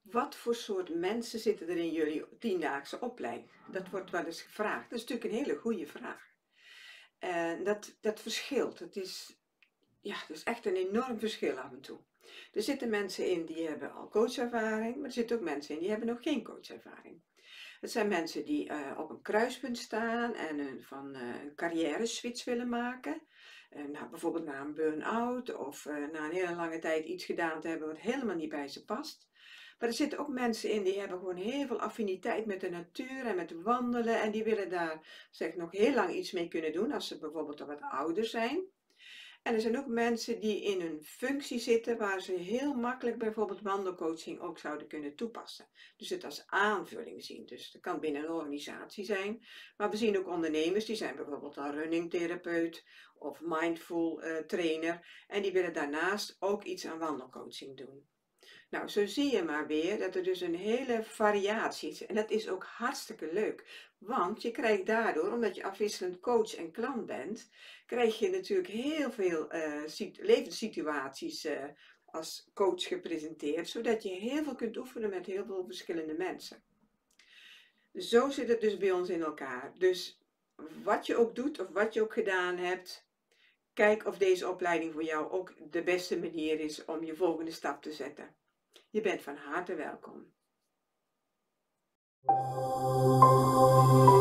Wat voor soort mensen zitten er in jullie tiendaagse opleiding? Dat wordt wel eens gevraagd. Dat is natuurlijk een hele goede vraag. En dat verschilt. Het is echt een enorm verschil af en toe. Er zitten mensen in die hebben al coachervaring, maar er zitten ook mensen in die hebben nog geen coachervaring. Het zijn mensen die op een kruispunt staan en een carrière switch willen maken. Nou, bijvoorbeeld na een burn-out of na een hele lange tijd iets gedaan te hebben wat helemaal niet bij ze past. Maar er zitten ook mensen in die hebben gewoon heel veel affiniteit met de natuur en met wandelen. En die willen daar zeg, nog heel lang iets mee kunnen doen als ze bijvoorbeeld al wat ouder zijn. En er zijn ook mensen die in een functie zitten waar ze heel makkelijk bijvoorbeeld wandelcoaching ook zouden kunnen toepassen. Dus het als aanvulling zien. Dus dat kan binnen een organisatie zijn. Maar we zien ook ondernemers die zijn bijvoorbeeld al runningtherapeut of mindful trainer. En die willen daarnaast ook iets aan wandelcoaching doen. Nou, zo zie je maar weer dat er dus een hele variatie is. En dat is ook hartstikke leuk. Want je krijgt daardoor, omdat je afwisselend coach en klant bent, krijg je natuurlijk heel veel levenssituaties als coach gepresenteerd, zodat je heel veel kunt oefenen met heel veel verschillende mensen. Zo zit het dus bij ons in elkaar. Dus wat je ook doet of wat je ook gedaan hebt, kijk of deze opleiding voor jou ook de beste manier is om je volgende stap te zetten. Je bent van harte welkom.